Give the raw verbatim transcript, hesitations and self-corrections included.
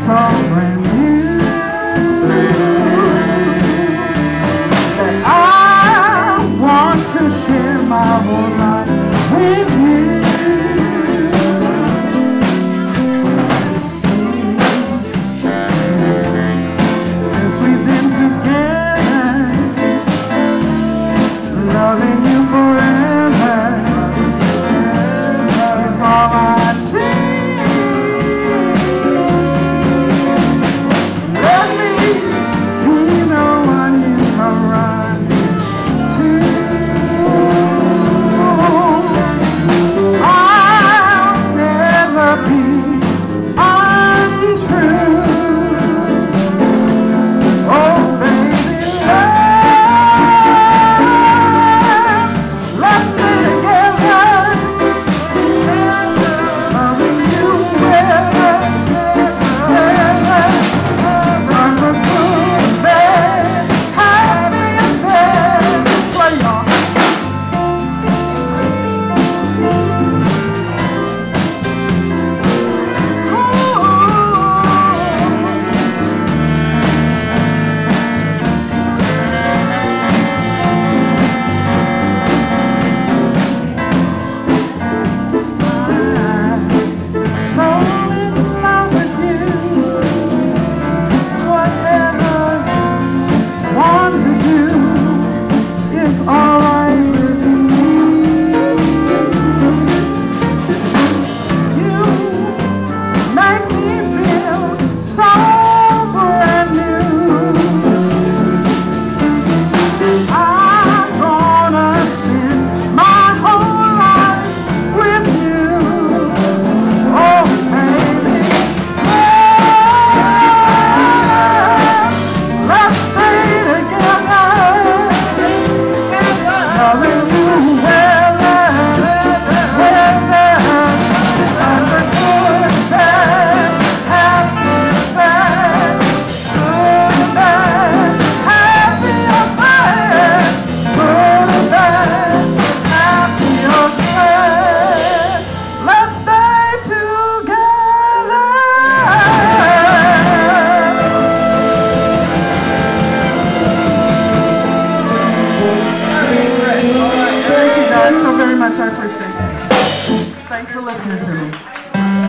so brand new that I want to share my whole life with you. So it seems since we've been together, loving you forever is all I see. I appreciate it. Thanks for listening to me.